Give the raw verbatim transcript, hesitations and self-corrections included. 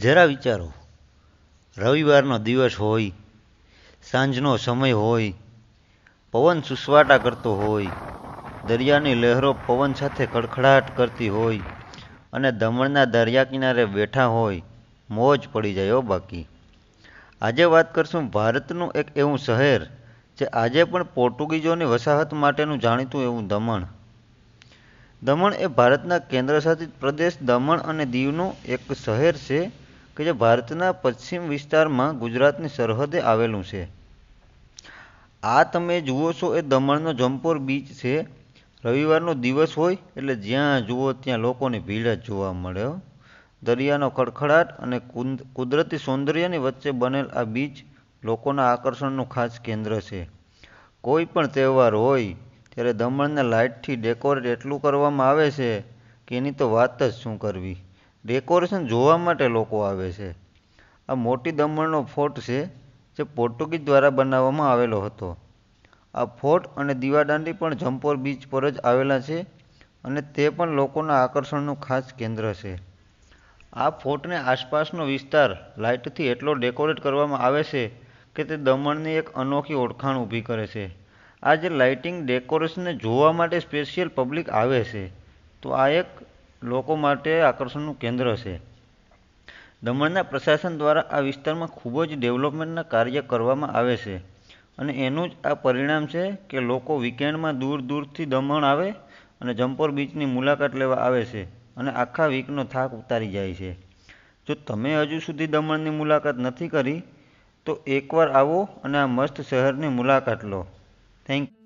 જરા વિચારો, રવિવારનો દિવસ હોય, સાંજનો સમય હોય, પવન સુસવાટા કરતો હોય, દરિયાની લહેરો પવન સાથે ખડખડાટ કરતી હોય અને દમણના દરિયા કિનારે બેઠા હોય, મોજ પડી જાય હો બાકી. આજે વાત કરશું ભારતનું એક એવું શહેર જે આજે પણ પોર્ટુગીઝોની વસાહત માટેનું જાણીતું એવું દમણ. દમણ એ ભારતના કેન્દ્રશાસિત પ્રદેશ દમણ અને દીવનું એક શહેર છે કે જે ભારતના પશ્ચિમ વિસ્તારમાં ગુજરાતની સરહદે આવેલું છે. આ તમે જુઓ છો એ દમણનો જમ્પોર બીચ છે. રવિવારનો દિવસ હોય એટલે જ્યાં જુઓ ત્યાં લોકોની ભીડ જ જોવા મળે. દરિયાનો ખડખડાટ અને કુદરતી સૌંદર્યની વચ્ચે બનેલ આ બીચ લોકોના આકર્ષણનું ખાસ કેન્દ્ર છે. કોઈ પણ તહેવાર હોય ત્યારે દમણને લાઇટથી ડેકોરેટ એટલું કરવામાં આવે છે કે એની તો વાત જ શું કરવી. ડેકોરેશન જોવા માટે લોકો આવે છે. આ મોટી દમણનો ફોર્ટ છે જે પોર્ટુગીઝ દ્વારા બનાવવામાં આવેલો હતો. આ ફોર્ટ અને દીવાદાંડી પણ જમ્પોર બીચ પર જ આવેલા છે અને તે પણ લોકોના આકર્ષણનું ખાસ કેન્દ્ર છે. આ ફોર્ટને આસપાસનો વિસ્તાર લાઇટથી એટલો ડેકોરેટ કરવામાં આવે છે કે તે દમણની એક અનોખી ઓળખાણ ઊભી કરે છે. આ જે લાઇટિંગ ડેકોરેશનને જોવા માટે સ્પેશિયલ પબ્લિક આવે છે, તો આ એક લોકો માટે આકર્ષણનું કેન્દ્ર છે. દમણના પ્રશાસન દ્વારા આ વિસ્તારમાં ખૂબ જ ડેવલપમેન્ટના કાર્ય કરવામાં આવે છે અને એનું જ આ પરિણામ છે કે લોકો વીકેન્ડમાં દૂર દૂરથી દમણ આવે અને જમ્પોર બીચની મુલાકાત લેવા આવે છે અને આખા વીકનો થાક ઉતારી જાય છે. જો તમે હજુ સુધી દમણની મુલાકાત નથી કરી તો એકવાર આવો અને આ મસ્ત શહેરની મુલાકાત લો. થેન્ક